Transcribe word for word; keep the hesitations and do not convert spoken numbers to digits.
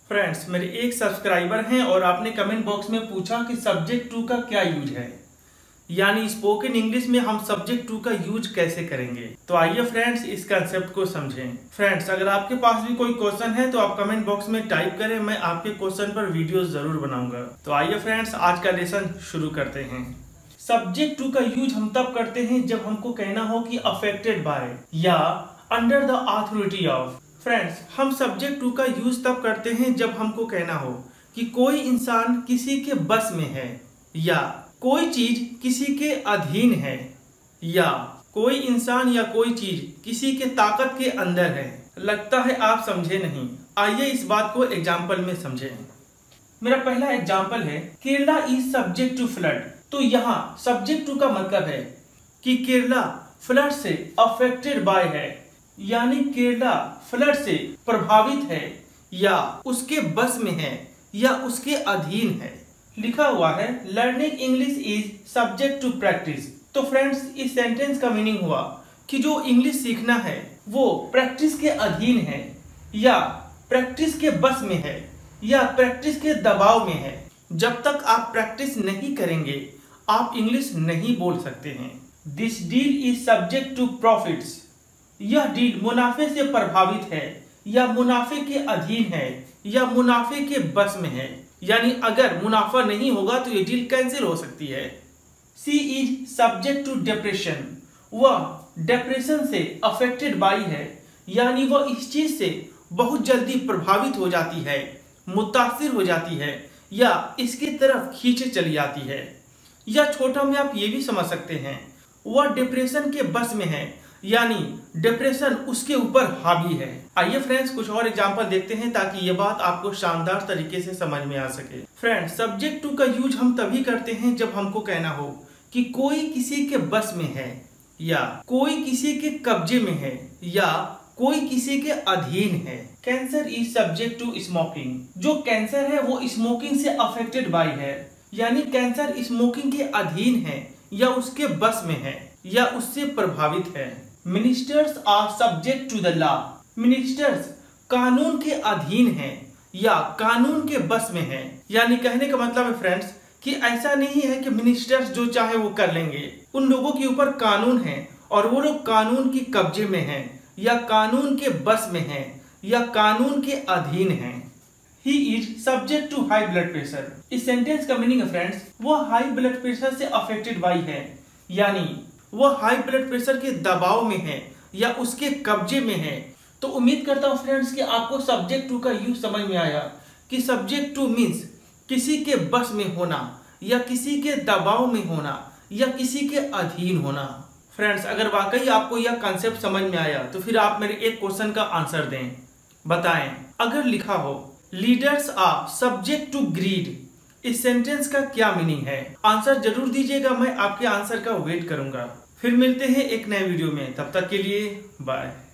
Friends, मेरे एक subscriber हैं और आपने कमेंट बॉक्स में पूछा कि सब्जेक्ट टू का क्या यूज है, यानी स्पोकन इंग्लिश में हम सब्जेक्ट टू का यूज कैसे करेंगे। तो आइए फ्रेंड्स इस कंसेप्ट को समझें। फ्रेंड्स, अगर आपके पास भी कोई क्वेश्चन है तो आप कमेंट बॉक्स में टाइप करें, मैं आपके क्वेश्चन पर वीडियो जरूर बनाऊंगा। तो आइए फ्रेंड्स आज का लेसन शुरू करते हैं। सब्जेक्ट टू का यूज हम तब करते हैं जब हमको कहना हो कि अफेक्टेड बाय या under the authority of. Friends, हम सब्जेक्ट टू का यूज तब करते हैं जब हमको कहना हो कि कोई इंसान किसी के बस में है, या कोई चीज किसी के अधीन है, या कोई इंसान या कोई चीज किसी के ताकत के अंदर है। लगता है आप समझे नहीं, आइए इस बात को एग्जाम्पल में समझें। मेरा पहला एग्जाम्पल है Kerala is subject to flood. तो यहाँ सब्जेक्ट टू का मतलब है कि केरला फ्लड से अफेक्टेड बाय है, यानी केरला फ्लड से प्रभावित है या उसके बस में है या उसके अधीन है। लिखा हुआ है learning English is subject to practice. तो फ्रेंड्स, इस सेंटेंस का मीनिंग हुआ कि जो इंग्लिश सीखना है वो प्रैक्टिस के अधीन है, या प्रैक्टिस के बस में है, या प्रैक्टिस के दबाव में है। जब तक आप प्रैक्टिस नहीं करेंगे आप इंग्लिश नहीं बोल सकते हैं। This deal is subject to profits. यह डील मुनाफे से प्रभावित है, या मुनाफे के अधीन है, या मुनाफे के बस में है। यानी अगर मुनाफा नहीं होगा तो ये डील कैंसिल हो सकती है। She is subject to depression. वह डिप्रेशन से अफेक्टेड बाई है, यानी वह इस चीज से बहुत जल्दी प्रभावित हो जाती है, मुतासिर हो जाती है, या इसकी तरफ खींचे चली जाती है। या छोटा में आप ये भी समझ सकते हैं वह डिप्रेशन के बस में है, यानी डिप्रेशन उसके ऊपर हावी है। आइए फ्रेंड्स कुछ और एग्जांपल देखते हैं ताकि ये बात आपको शानदार तरीके से समझ में आ सके। फ्रेंड्स, सब्जेक्ट टू का यूज हम तभी करते हैं जब हमको कहना हो कि कोई किसी के बस में है, या कोई किसी के कब्जे में है, या कोई किसी के अधीन है। Cancer is subject to smoking. जो कैंसर है वो स्मोकिंग से अफेक्टेड बाय है, यानी कैंसर स्मोकिंग के अधीन है, या उसके बस में है, या उससे प्रभावित है। Ministers are subject to the law. Ministers कानून के अधीन हैं, या कानून के बस में हैं। यानी कहने का मतलब है फ्रेंड्स कि ऐसा नहीं है कि मिनिस्टर्स जो चाहे वो कर लेंगे। उन लोगों के ऊपर कानून है और वो लोग कानून की कब्जे में हैं, या कानून के बस में हैं, या कानून के अधीन हैं। He is subject to high blood pressure। इस सेंटेंस का मीनिंग है फ्रेंड्स वो हाई ब्लड प्रेशर से अफेक्टेड बाई है, यानी वो हाई ब्लड प्रेशर के दबाव में है या उसके कब्जे में है। तो उम्मीद करता हूँ फ्रेंड्स कि आपको सब्जेक्ट टू का यूज समझ में आया कि सब्जेक्ट टू मीन्स किसी के बस में होना, या किसी के दबाव में होना, या किसी के अधीन होना। फ्रेंड्स, अगर वाकई आपको यह कॉन्सेप्ट समझ में आया तो फिर आप मेरे एक क्वेश्चन का आंसर दें। बताएं, अगर लिखा हो leaders are subject to greed, इस सेंटेंस का क्या मीनिंग है? आंसर जरूर दीजिएगा, मैं आपके आंसर का वेट करूंगा। फिर मिलते हैं एक नए वीडियो में, तब तक के लिए बाय।